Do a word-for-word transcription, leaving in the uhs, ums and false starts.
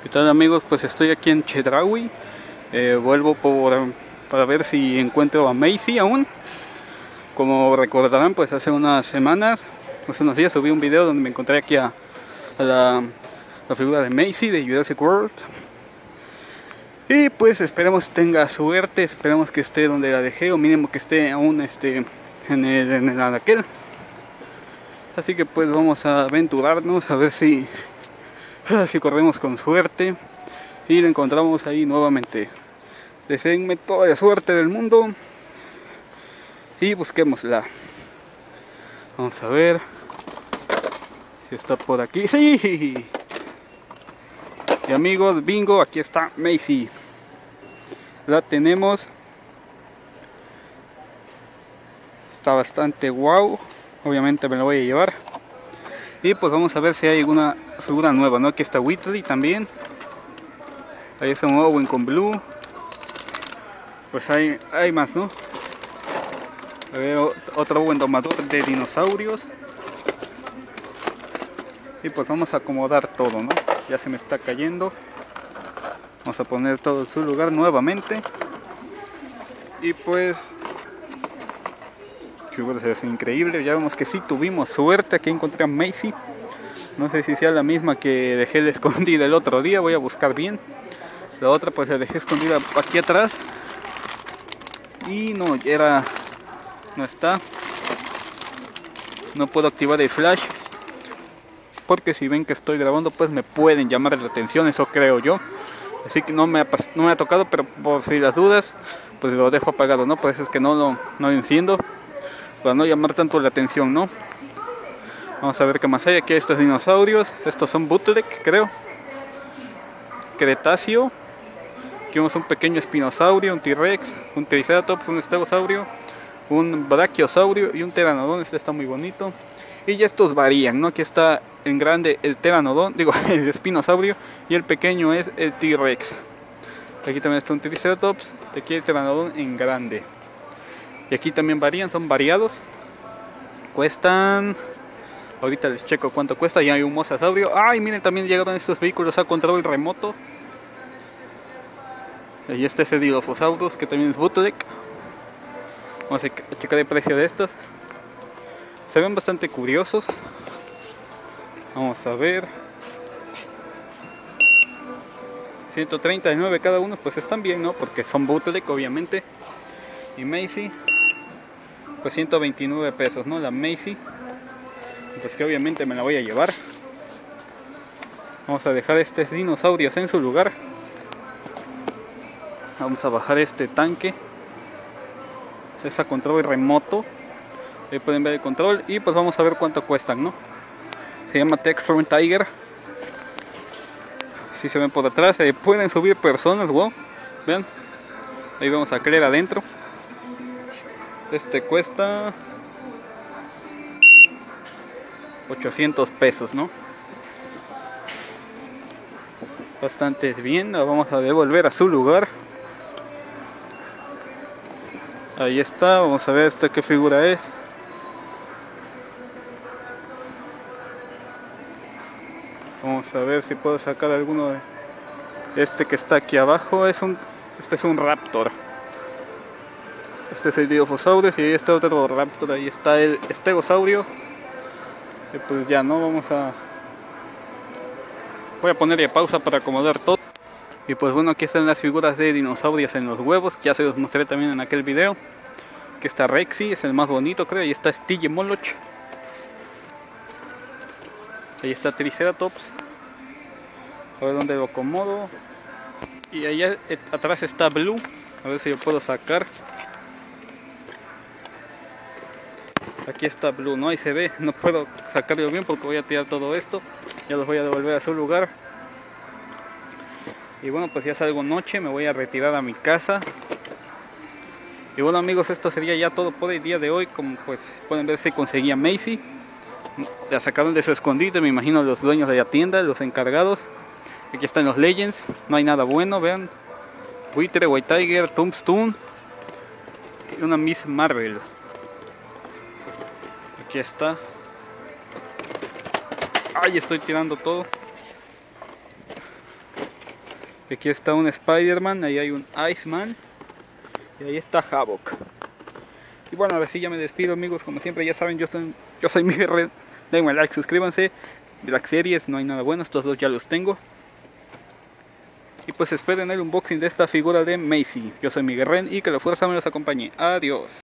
¿Qué tal, amigos? Pues estoy aquí en Chedraui. Eh, vuelvo por, para ver si encuentro a Macy aún. Como recordarán, pues hace unas semanas, hace unos días subí un video donde me encontré aquí a, a la, la figura de Macy de Jurassic World. Y pues esperemos tenga suerte, esperemos que esté donde la dejé, o mínimo que esté aún este, en el, en el anaquel. Así que pues vamos a aventurarnos a ver si, si corremos con suerte y lo encontramos ahí nuevamente. Deseenme toda la suerte del mundo y busquémosla. Vamos a ver si está por aquí. ¡Sí! Y amigos, bingo, aquí está Macy. La tenemos. Está bastante guau. Obviamente me la voy a llevar. Y pues vamos a ver si hay alguna figura nueva, ¿no? Aquí está Whitley también. Ahí está un Owen con Blue. Pues hay, hay más, ¿no? Veo otro Owen domador de dinosaurios. Y pues vamos a acomodar todo, ¿no? Ya se me está cayendo. Vamos a poner todo en su lugar nuevamente. Y pues es increíble. Ya vemos que sí tuvimos suerte. Aquí encontré a Macy. No sé si sea la misma que dejé la escondida el otro día. Voy a buscar bien. La otra pues la dejé escondida aquí atrás. Y no, era... no está. No puedo activar el flash, porque si ven que estoy grabando pues me pueden llamar la atención, eso creo yo. Así que no me ha, no me ha tocado, pero por si las dudas pues lo dejo apagado, ¿no? Pues es que no lo, no lo enciendo para no llamar tanto la atención, ¿no? Vamos a ver qué más hay. Aquí estos dinosaurios, estos son bootleg, creo. Cretáceo. Aquí vemos un pequeño espinosaurio, un T-Rex, un Triceratops, un estegosaurio, un brachiosaurio y un pteranodón. Este está muy bonito. Y ya estos varían, ¿no? Aquí está en grande el pteranodón, digo, el espinosaurio, y el pequeño es el T-Rex. Aquí también está un Triceratops, aquí el pteranodón en grande. Y aquí también varían, son variados. Cuestan... ahorita les checo cuánto cuesta. Ya hay un mosasaurio. Ay, miren, también llegaron estos vehículos a control remoto. Y este es el Dilophosaurus, que también es bootleg. Vamos a checar el precio de estos. Se ven bastante curiosos. Vamos a ver. ciento treinta y nueve cada uno, pues están bien, ¿no? Porque son bootleg, obviamente. Y Macy, pues ciento veintinueve pesos, ¿no? La Macy, pues que obviamente me la voy a llevar. Vamos a dejar estos dinosaurios en su lugar. Vamos a bajar este tanque. Es a control remoto. Ahí pueden ver el control. Y pues vamos a ver cuánto cuestan, ¿no? Se llama Textron Tiger. Si se ven por atrás, eh, pueden subir personas, wow. Vean. Ahí vamos a creer adentro. Este cuesta ochocientos pesos, ¿no? Bastante bien. La vamos a devolver a su lugar. Ahí está. Vamos a ver esta qué figura es. Vamos a ver si puedo sacar alguno de este que está aquí abajo. Es un, este es un Raptor. Este es el Dilophosaurus y ahí está otro Raptor. Ahí está el Stegosaurio. Y pues ya no vamos a... voy a ponerle pausa para acomodar todo. Y pues bueno, aquí están las figuras de dinosaurios en los huevos, que ya se los mostré también en aquel video. Aquí está Rexy, es el más bonito creo. Ahí está Stygimoloch. Ahí está Triceratops. A ver dónde lo acomodo. Y allá atrás está Blue. A ver si yo puedo sacar. Aquí está Blue, ¿no? Ahí se ve. No puedo sacarlo bien porque voy a tirar todo esto. Ya los voy a devolver a su lugar. Y bueno, pues ya salgo noche. Me voy a retirar a mi casa. Y bueno, amigos, esto sería ya todo por el día de hoy. Como pues pueden ver, se conseguía Macy. La sacaron de su escondite, me imagino los dueños de la tienda, los encargados. Aquí están los Legends, no hay nada bueno, vean. Buitre, White Tiger, Tombstone y una Miss Marvel. Aquí está. Ay, estoy tirando todo. Aquí está un Spider-Man, ahí hay un Iceman y ahí está Havok. Y bueno, ahora sí ya me despido, amigos. Como siempre ya saben, yo soy, yo soy Miguel Red. Denme like, suscríbanse. Black Series, no hay nada bueno, estos dos ya los tengo. Y pues esperen el unboxing de esta figura de Macy. Yo soy Miguel Ren y que la fuerza me los acompañe. Adiós.